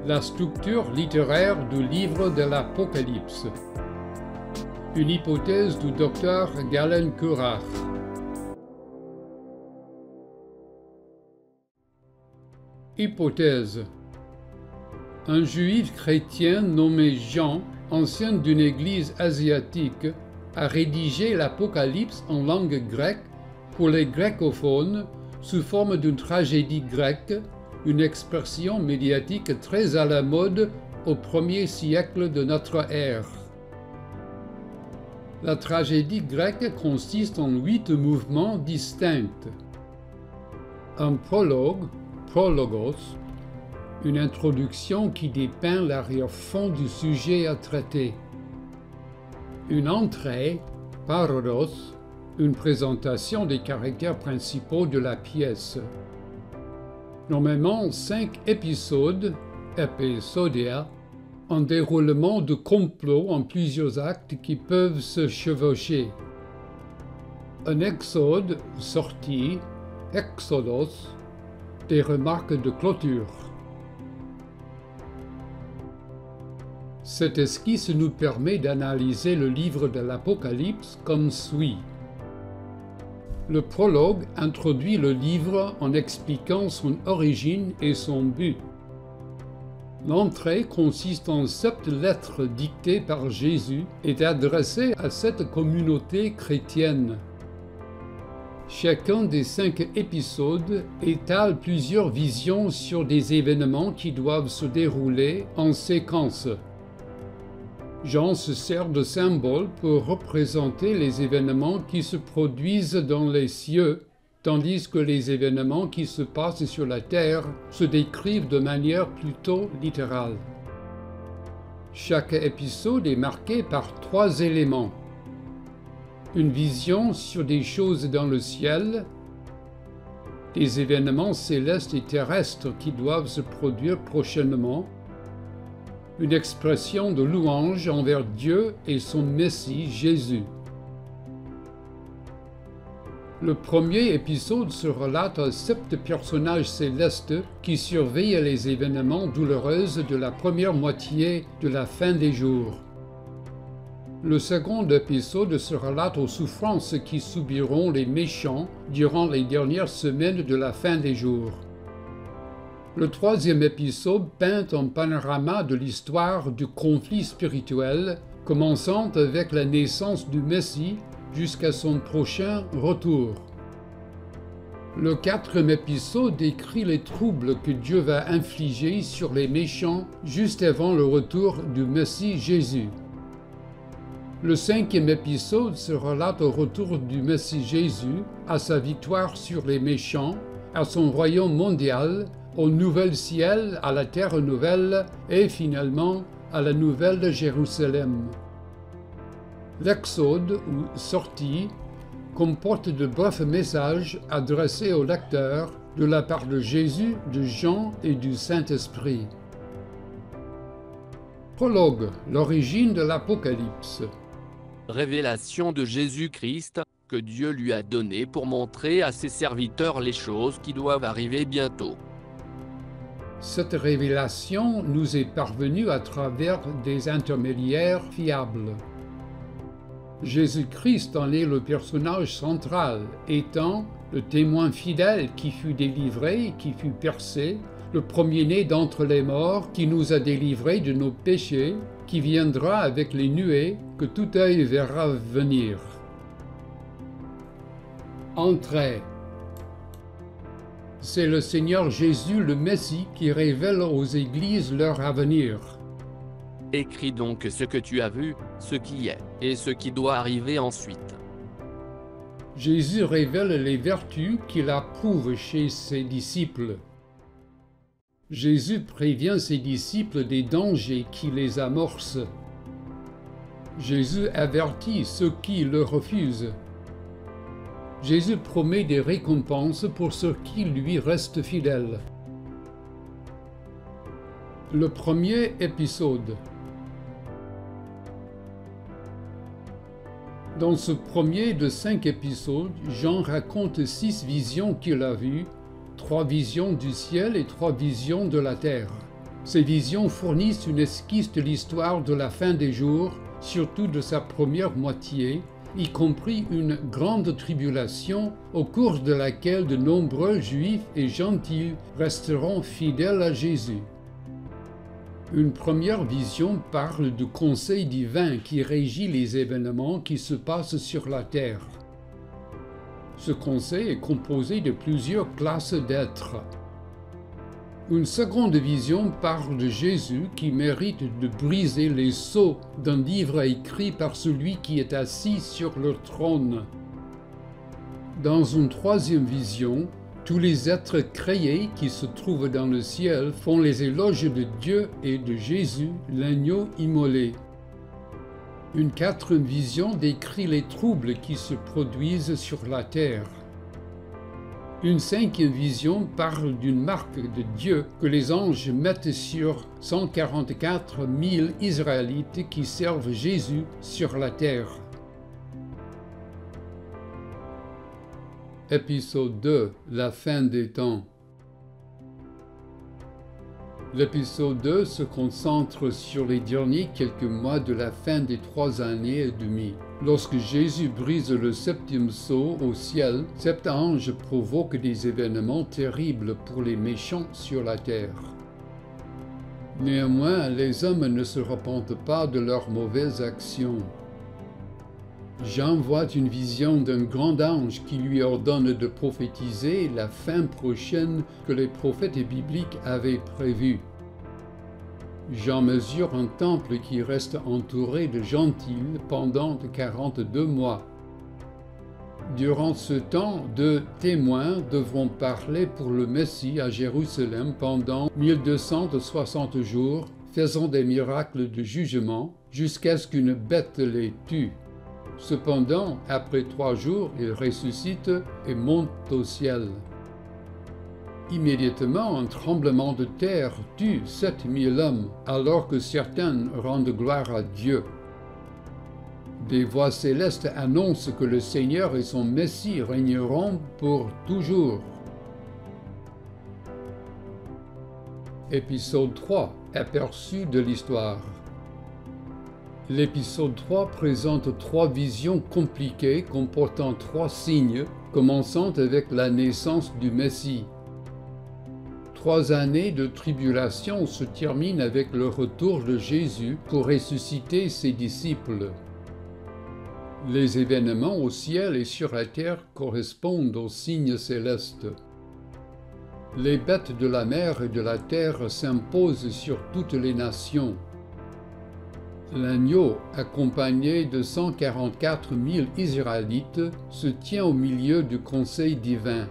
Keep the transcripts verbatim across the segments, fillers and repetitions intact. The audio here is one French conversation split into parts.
La structure littéraire du livre de l'Apocalypse. Une hypothèse du docteur Galen Curach. Hypothèse. Un juif chrétien nommé Jean, ancien d'une église asiatique, a rédigé l'Apocalypse en langue grecque pour les grecophones sous forme d'une tragédie grecque, une expression médiatique très à la mode au premier siècle de notre ère. La tragédie grecque consiste en huit mouvements distincts. Un prologue, prologos, une introduction qui dépeint l'arrière-fond du sujet à traiter. Une entrée, parodos, une présentation des caractères principaux de la pièce. Normalement, cinq épisodes, épisodia, en déroulement de complot en plusieurs actes qui peuvent se chevaucher. Un exode, sortie, exodos, des remarques de clôture. Cette esquisse nous permet d'analyser le livre de l'Apocalypse comme suit. Le prologue introduit le livre en expliquant son origine et son but. L'entrée consiste en sept lettres dictées par Jésus et adressées à cette communauté chrétienne. Chacun des cinq épisodes étale plusieurs visions sur des événements qui doivent se dérouler en séquence. Jean se sert de symboles pour représenter les événements qui se produisent dans les cieux, tandis que les événements qui se passent sur la terre se décrivent de manière plutôt littérale. Chaque épisode est marqué par trois éléments. Une vision sur des choses dans le ciel, des événements célestes et terrestres qui doivent se produire prochainement, une expression de louange envers Dieu et son Messie Jésus. Le premier épisode se relate à sept personnages célestes qui surveillent les événements douloureux de la première moitié de la fin des jours. Le second épisode se relate aux souffrances qui subiront les méchants durant les dernières semaines de la fin des jours. Le troisième épisode peint un panorama de l'histoire du conflit spirituel, commençant avec la naissance du Messie jusqu'à son prochain retour. Le quatrième épisode décrit les troubles que Dieu va infliger sur les méchants juste avant le retour du Messie Jésus. Le cinquième épisode se relate au retour du Messie Jésus, à sa victoire sur les méchants, à son royaume mondial, au nouvel ciel, à la terre nouvelle et finalement à la nouvelle Jérusalem. L'Exode, ou sortie, comporte de brefs messages adressés aux lecteurs de la part de Jésus, de Jean et du Saint-Esprit. Prologue, l'origine de l'Apocalypse. Révélation de Jésus-Christ, que Dieu lui a donnée pour montrer à ses serviteurs les choses qui doivent arriver bientôt. Cette révélation nous est parvenue à travers des intermédiaires fiables. Jésus-Christ en est le personnage central, étant le témoin fidèle qui fut délivré, qui fut percé, le premier-né d'entre les morts qui nous a délivrés de nos péchés, qui viendra avec les nuées que tout œil verra venir. Entrée. C'est le Seigneur Jésus le Messie qui révèle aux églises leur avenir. Écris donc ce que tu as vu, ce qui est, et ce qui doit arriver ensuite. Jésus révèle les vertus qu'il approuve chez ses disciples. Jésus prévient ses disciples des dangers qui les amorcent. Jésus avertit ceux qui le refusent. Jésus promet des récompenses pour ceux qui lui restent fidèles. Le premier épisode. Dans ce premier de cinq épisodes, Jean raconte six visions qu'il a vues, trois visions du ciel et trois visions de la terre. Ces visions fournissent une esquisse de l'histoire de la fin des jours, surtout de sa première moitié, y compris une grande tribulation au cours de laquelle de nombreux juifs et gentils resteront fidèles à Jésus. Une première vision parle du conseil divin qui régit les événements qui se passent sur la terre. Ce conseil est composé de plusieurs classes d'êtres. Une seconde vision parle de Jésus qui mérite de briser les sceaux d'un livre écrit par celui qui est assis sur le trône. Dans une troisième vision, tous les êtres créés qui se trouvent dans le ciel font les éloges de Dieu et de Jésus, l'agneau immolé. Une quatrième vision décrit les troubles qui se produisent sur la terre. Une cinquième vision parle d'une marque de Dieu que les anges mettent sur cent quarante-quatre mille Israélites qui servent Jésus sur la terre. Épisode deux. La fin des temps. L'épisode deux se concentre sur les derniers quelques mois de la fin des trois années et demie. Lorsque Jésus brise le septième sceau au ciel, cet ange provoque des événements terribles pour les méchants sur la terre. Néanmoins, les hommes ne se repentent pas de leurs mauvaises actions. Jean voit une vision d'un grand ange qui lui ordonne de prophétiser la fin prochaine que les prophètes bibliques avaient prévue. Jean mesure un temple qui reste entouré de gentils pendant quarante-deux mois. Durant ce temps, deux témoins devront parler pour le Messie à Jérusalem pendant mille deux cent soixante jours, faisant des miracles de jugement jusqu'à ce qu'une bête les tue. Cependant, après trois jours, il ressuscite et monte au ciel. Immédiatement, un tremblement de terre tue sept mille hommes, alors que certains rendent gloire à Dieu. Des voix célestes annoncent que le Seigneur et son Messie régneront pour toujours. Épisode trois. Aperçu de l'histoire. L'épisode trois présente trois visions compliquées comportant trois signes, commençant avec la naissance du Messie. Trois années de tribulation se terminent avec le retour de Jésus pour ressusciter ses disciples. Les événements au ciel et sur la terre correspondent aux signes célestes. Les bêtes de la mer et de la terre s'imposent sur toutes les nations. L'agneau, accompagné de cent quarante-quatre mille Israélites, se tient au milieu du conseil divin.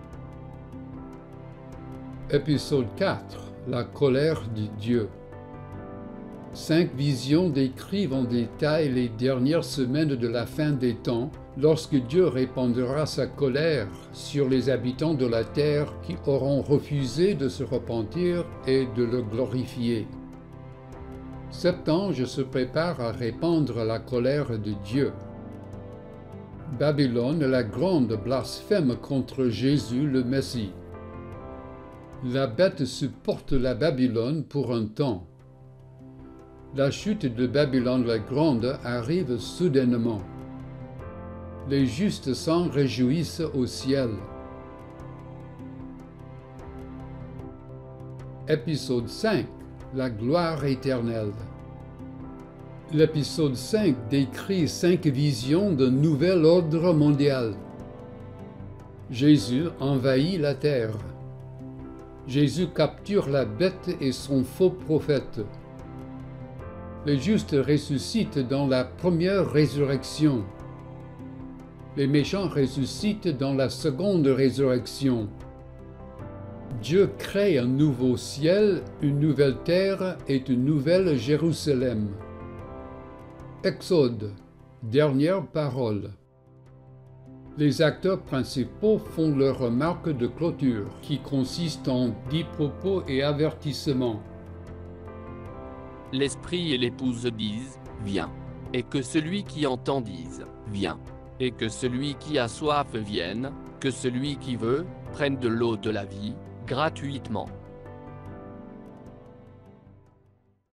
Épisode quatre. La colère de Dieu. Cinq visions décrivent en détail les dernières semaines de la fin des temps, lorsque Dieu répandra sa colère sur les habitants de la terre qui auront refusé de se repentir et de le glorifier. Cet ange se prépare à répandre la colère de Dieu. Babylone la grande blasphème contre Jésus le Messie. La bête supporte la Babylone pour un temps. La chute de Babylone la grande arrive soudainement. Les justes s'en réjouissent au ciel. Épisode cinq. La gloire éternelle. L'épisode cinq décrit cinq visions d'un nouvel ordre mondial. Jésus envahit la terre. Jésus capture la bête et son faux prophète. Les justes ressuscitent dans la première résurrection. Les méchants ressuscitent dans la seconde résurrection. Dieu crée un nouveau ciel, une nouvelle terre et une nouvelle Jérusalem. Exode, dernière parole. Les acteurs principaux font leur remarque de clôture, qui consiste en dix propos et avertissements. L'esprit et l'épouse disent, viens. Et que celui qui entend dise, viens. Et que celui qui a soif vienne, que celui qui veut, prenne de l'eau de la vie, gratuitement.